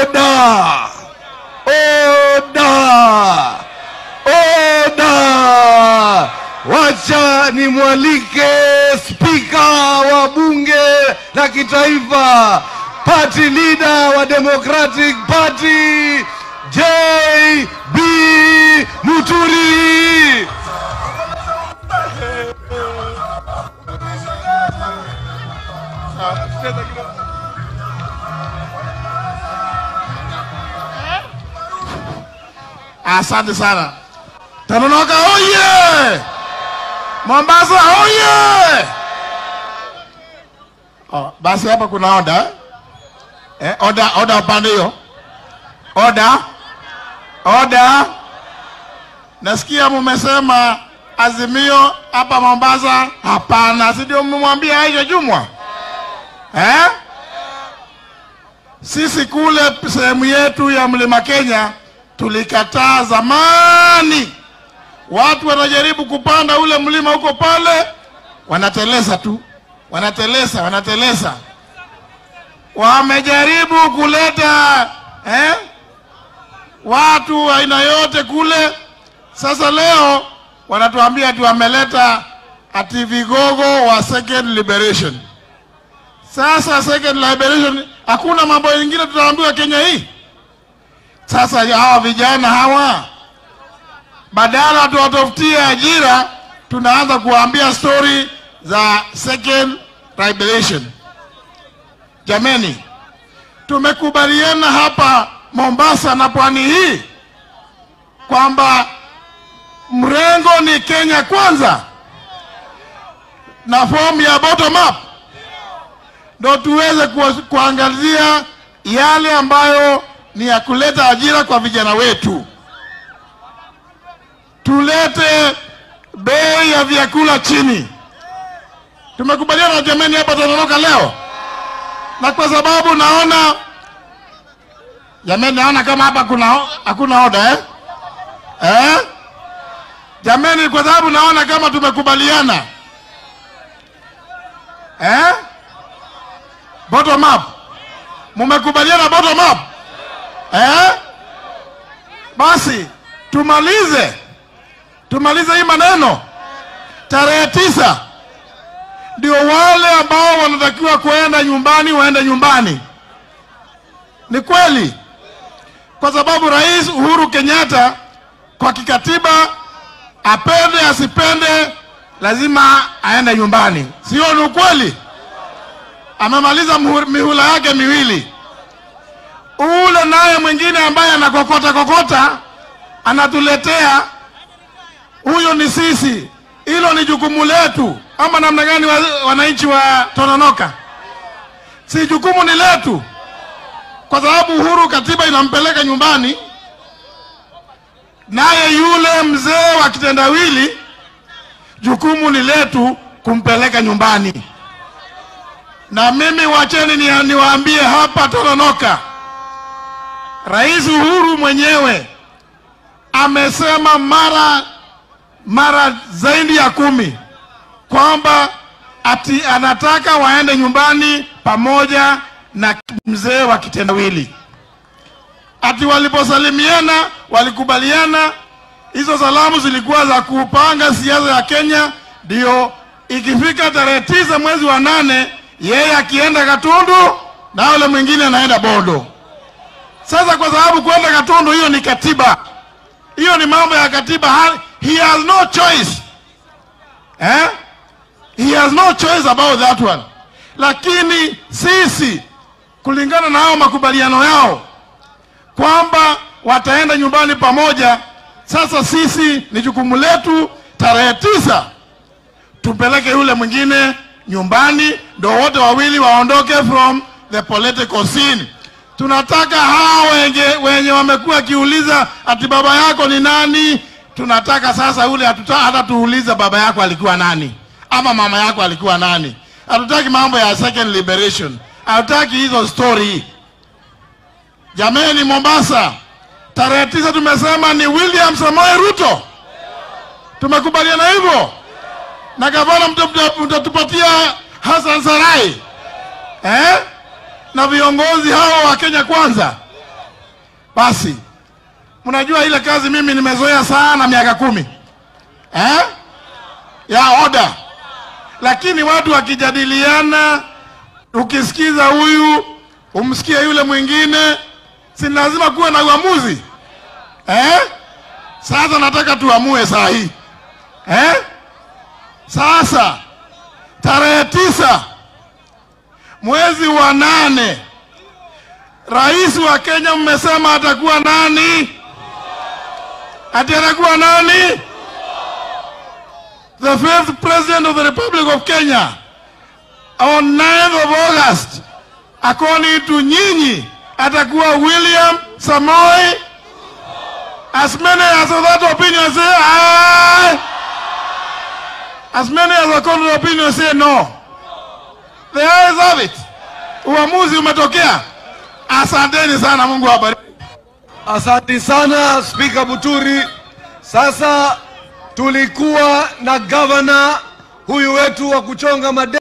Oda! Oda! Oda! Wacha nimwalike spika wa bunge la kitaifa, party leader wa Democratic Party, J.B. Muturi. Asante sana. Tononoka oye! Mombasa oye! Basi hapa kuna oda. Oda upande hiyo. Oda. Nasikia mumesema Azimio hapa Mombasa hapana. Si ndio mmemwambia Aisha Jumwa? Sisi kule sehemu yetu ya Mlima Kenya tulikataa zamani. Watu wanajaribu kupanda ule mlima huko pale, wanateleza tu. Wanateleza. Wamejaribu kuleta watu aina yote kule. Sasa leo wanatuambia ati wameleta ati vigogo wa second liberation. Sasa second liberation, hakuna mambo mengine tutaambiwa Kenya hii. Sasa hawa vijana hawa, badala tuwatafutie ajira, tunaanza kuambia story za second liberation. Jameni, tumekubaliana hapa Mombasa na pwani hii kwamba mrengo ni Kenya kwanza na form ya bottom up, ndio tuweze kuangazia yale ambayo ni ya kuleta ajira kwa vijana wetu. Tulete bei ya vyakula chini. Tumekubaliana jameni hapa Tononoka leo. Na kwa sababu naona kama hapa hakuna oda jameni, kwa sababu naona kama tumekubaliana bottom up. Mumekubaliana bottom up? Basi tumalize hii maneno. Tarehe 9 ndio wale ambao wanatakiwa kuenda nyumbani waende nyumbani. Ni kweli, kwa sababu Rais Uhuru Kenyatta kwa kikatiba, apende asipende, lazima aende nyumbani. Sio ni ukweli? Amemaliza mihula yake miwili. Ule naye mwingine ambaye anakokota anatuletea, huyo ni sisi. Hilo ni jukumu letu. Ama namna gani wananchi wa Tononoka? Si jukumu ni letu, kwa sababu Uhuru katiba inampeleka nyumbani, naye yule mzee wa kitendawili jukumu ni letu kumpeleka nyumbani. Na mimi wacheni niwaambie hapa Tononoka, Rais Uhuru mwenyewe amesema mara zaidi ya 10 kwamba ati anataka waende nyumbani pamoja na mzee wa kitendawili. Ati waliposalimiana walikubaliana, hizo salamu zilikuwa za kupanga siasa ya Kenya, ndio ikifika tarehe 9 mwezi wa 8 yeye akienda Gatundu na yule mwingine anaenda Bondo. Sasa kwa sababu kwenda Gatundu hiyo ni katiba, hiyo ni mambo ya katiba, he has no choice. He has no choice about that one. Lakini sisi kulingana na hao makubaliano yao kwamba wataenda nyumbani pamoja, sasa sisi ni jukumu letu tarehe 9 tumpeleke yule mwingine nyumbani, ndio wote wawili waondoke from the political scene. Tunataka hao wenye wamekuwa kiuliza ati baba yako ni nani, tunataka sasa ule hata tuuliza baba yako alikuwa nani ama mama yako alikuwa nani. Hatutaki mambo ya second liberation, hatutaki hizo story. Jameni, Mombasa tarehe 9 tumesema ni William Samoei Ruto. Tumekubaliana hivyo. Na gavana mtatupatia Hassan Sarai. Na viongozi hao wa Kenya kwanza. Basi mnajua ile kazi mimi nimezoea sana miaka 10 ya order, lakini watu wakijadiliana, ukisikiza huyu umsikie yule mwingine, si lazima kuwe na uamuzi. Sasa nataka tuamue saa hii. Sasa tarehe 9 mwezi wa 8, rais wa Kenya mmesema atakuwa nani? Atakuwa nani? The 5th President of the Republic of Kenya on 9th of August, according to nyinyi, atakuwa William Samoei. As many as of that opinion say aye. As many as of that opinion say no. The ayes have it. Uamuzi umetokea. Asanteni sana, Mungu awabariki. Asante sana Speaker Muturi. Sasa tulikuwa na governor huyu wetu wa kuchonga